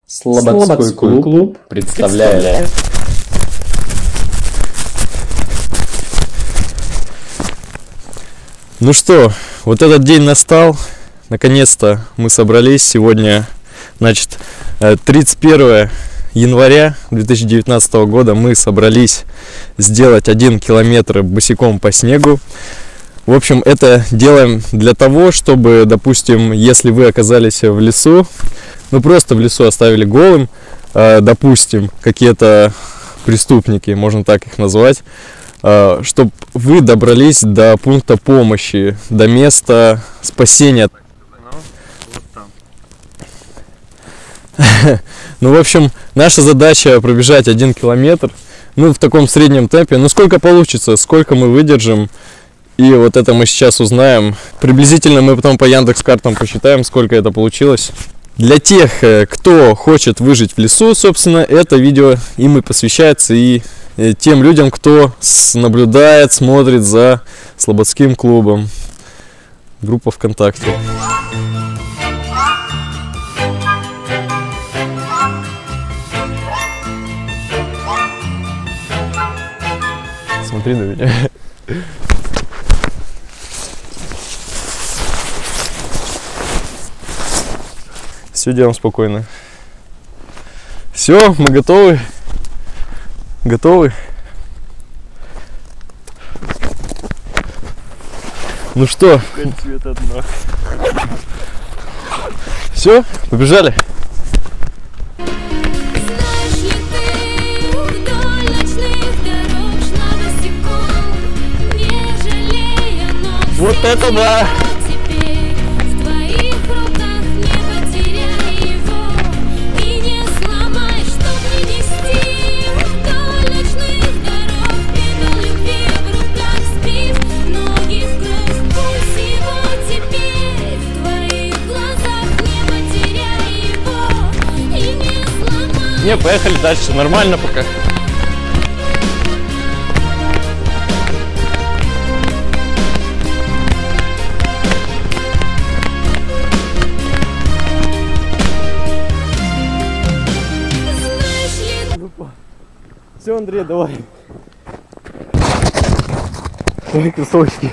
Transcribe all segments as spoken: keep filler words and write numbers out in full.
Слободской клуб, клуб представляет. Ну что, вот этот день настал. Наконец-то мы собрались. Сегодня, значит, тридцать первое января две тысячи девятнадцатого года мы собрались сделать один километр босиком по снегу. В общем, это делаем для того, чтобы, допустим, если вы оказались в лесу, ну просто в лесу оставили голым, э, допустим, какие-то преступники, можно так их назвать, э, чтобы вы добрались до пункта помощи, до места спасения. Ну, в общем, наша задача пробежать один километр, ну, в таком среднем темпе. Ну, сколько получится, сколько мы выдержим. И вот это мы сейчас узнаем. Приблизительно мы потом по Яндекс.Картам посчитаем, сколько это получилось. Для тех, кто хочет выжить в лесу, собственно, это видео им и посвящается, и тем людям, кто наблюдает, смотрит за Слободским клубом. Группа ВКонтакте. Смотри на меня. Все делаем спокойно. Все, мы готовы. Готовы. Ну что? Все, побежали. Вот это да! Не, поехали дальше, нормально пока. Все, Андрей, давай. Давай кроссовочки.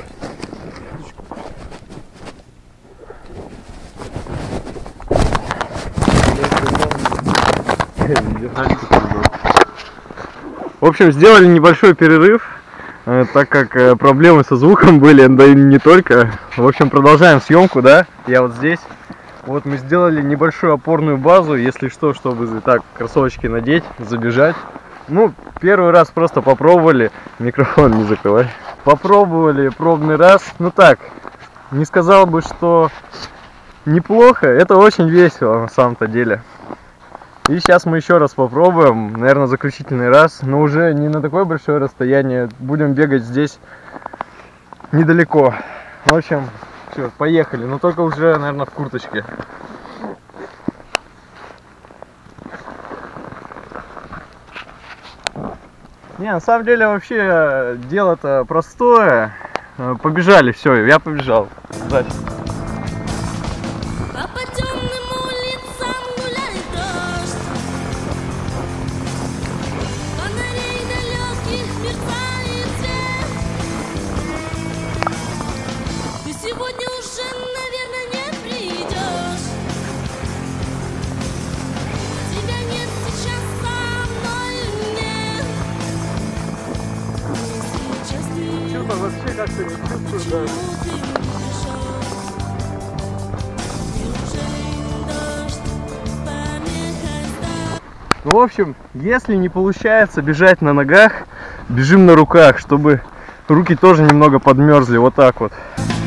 В общем, сделали небольшой перерыв, так как проблемы со звуком были, да и не только. В общем, продолжаем съемку, да? Я вот здесь. Вот мы сделали небольшую опорную базу, если что, чтобы так кроссовочки надеть, забежать. Ну, первый раз просто попробовали, микрофон не закрывай. Попробовали пробный раз, ну так, не сказал бы, что неплохо, это очень весело на самом-то деле. И сейчас мы еще раз попробуем, наверное, заключительный раз, но уже не на такое большое расстояние, будем бегать здесь недалеко. В общем, все, поехали, но только уже, наверное, в курточке. Не, на самом деле вообще дело-то простое. Побежали, все, я побежал. Дальше. Вообще как-то не чувствую, да. Ну, в общем, если не получается бежать на ногах, бежим на руках, чтобы руки тоже немного подмерзли, вот так вот.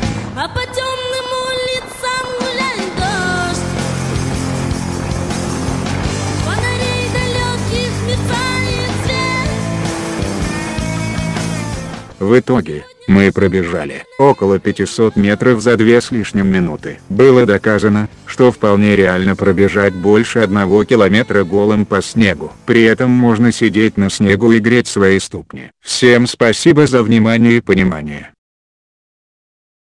В итоге, мы пробежали около пятисот метров за две с лишним минуты. Было доказано, что вполне реально пробежать больше одного километра голым по снегу. При этом можно сидеть на снегу и греть свои ступни. Всем спасибо за внимание и понимание.